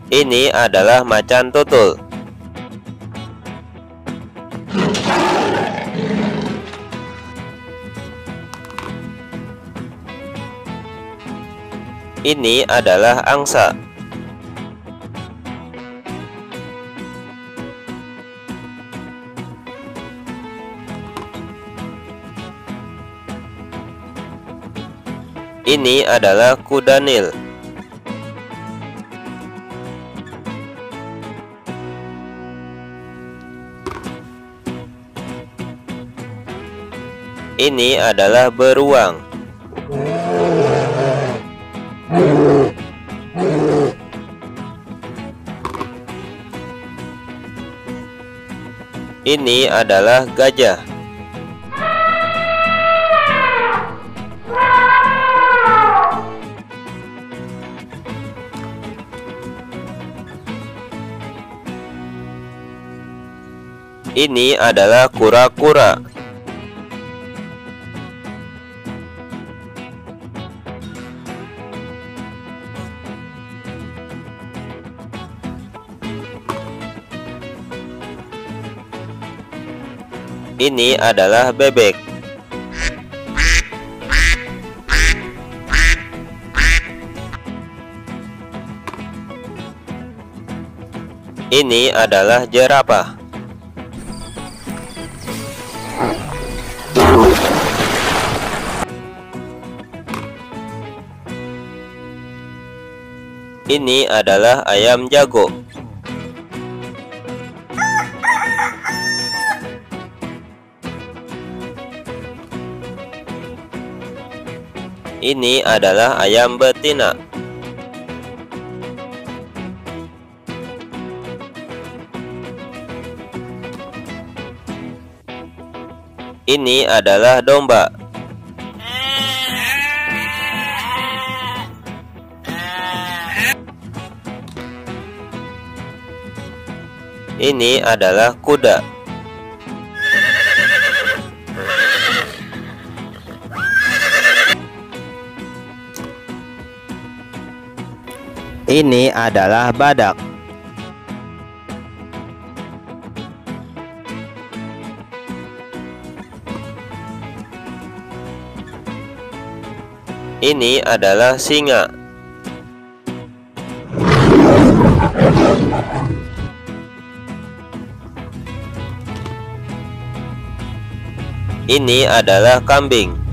Ini adalah macan tutul. Ini adalah angsa. Ini adalah kuda Nil. Ini adalah beruang. Ini adalah gajah. Ini adalah kura-kura. Ini adalah bebek. Ini adalah jerapah. Ini adalah ayam jago. Ini adalah ayam betina. Ini adalah domba. Ini adalah kuda. Ini adalah badak. Ini adalah singa. Ini adalah kambing.